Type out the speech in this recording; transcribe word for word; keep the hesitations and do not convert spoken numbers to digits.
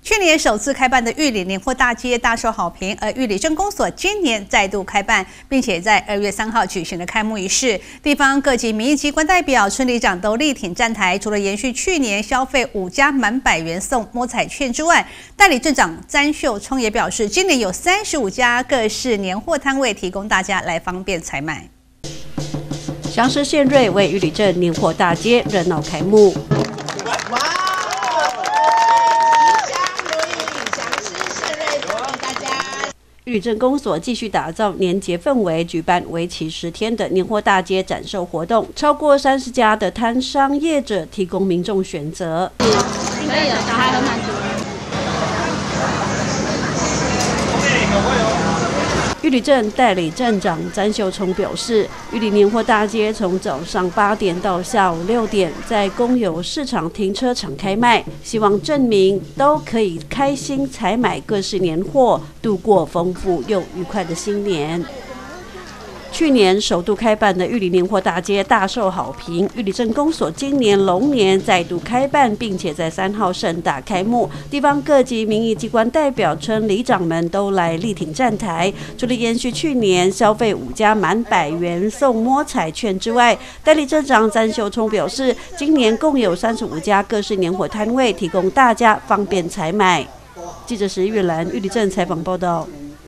去年首次开办的玉里年货大街大受好评，而玉里镇公所今年再度开办，并且在二月三号举行了开幕仪式。地方各级民意机关代表、村里长都力挺站台。除了延续去年消费五家满百元送摸彩券之外，代理镇长詹秀聪也表示，今年有三十五家各式年货摊位提供大家来方便采买。 详实献瑞为玉里镇年货大街热闹开幕。 玉里镇公所继续打造年节氛围，举办为期十天的年货大街展售活动，超过三十家的摊商业者提供民众选择。 可以了，小孩很满足。 玉里镇代理镇长詹秀聪表示，玉里年货大街从早上八点到下午六点，在公有市场停车场开卖，希望镇民都可以开心采买各式年货，度过丰富又愉快的新年。 去年首度开办的玉里年货大街大受好评，玉里镇公所今年龙年再度开办，并且在三号盛大开幕。地方各级民意机关代表、村里长们都来力挺站台。除了延续去年消费五家满百元送摸彩券之外，代理镇长詹秀聪表示，今年共有三十五家各式年货摊位提供大家方便采买。记者石玉兰玉里镇采访报道。